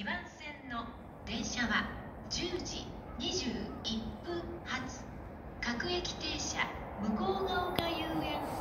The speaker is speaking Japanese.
番線の電車は10時21分発各駅停車向ヶ丘遊園